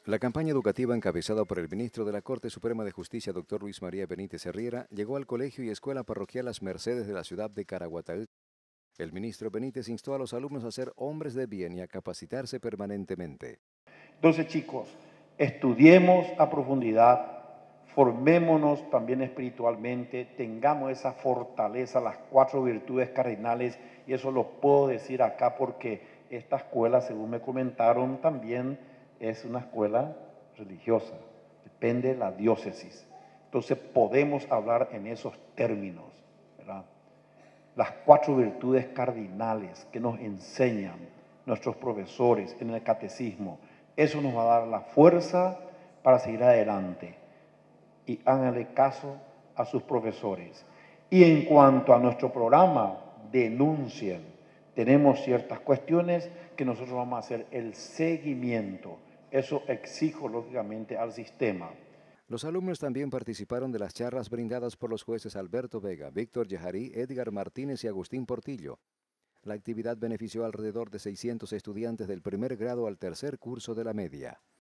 La campaña educativa encabezada por el ministro de la Corte Suprema de Justicia, doctor Luis María Benítez Herrera, llegó al colegio y escuela parroquial Las Mercedes de la ciudad de Caraguatá. El ministro Benítez instó a los alumnos a ser hombres de bien y a capacitarse permanentemente. Entonces, chicos, estudiemos a profundidad, formémonos también espiritualmente, tengamos esa fortaleza, las 4 virtudes cardinales, y eso lo puedo decir acá porque esta escuela, según me comentaron, también es una escuela religiosa, depende de la diócesis. Entonces podemos hablar en esos términos, ¿verdad? Las 4 virtudes cardinales que nos enseñan nuestros profesores en el catecismo. Eso nos va a dar la fuerza para seguir adelante. Y háganle caso a sus profesores. Y en cuanto a nuestro programa, denuncien. Tenemos ciertas cuestiones que nosotros vamos a hacer el seguimiento. Eso exijo lógicamente al sistema. Los alumnos también participaron de las charlas brindadas por los jueces Alberto Vega, Víctor Yajarí, Edgar Martínez y Agustín Portillo. La actividad benefició alrededor de 600 estudiantes del primer grado al tercer curso de la media.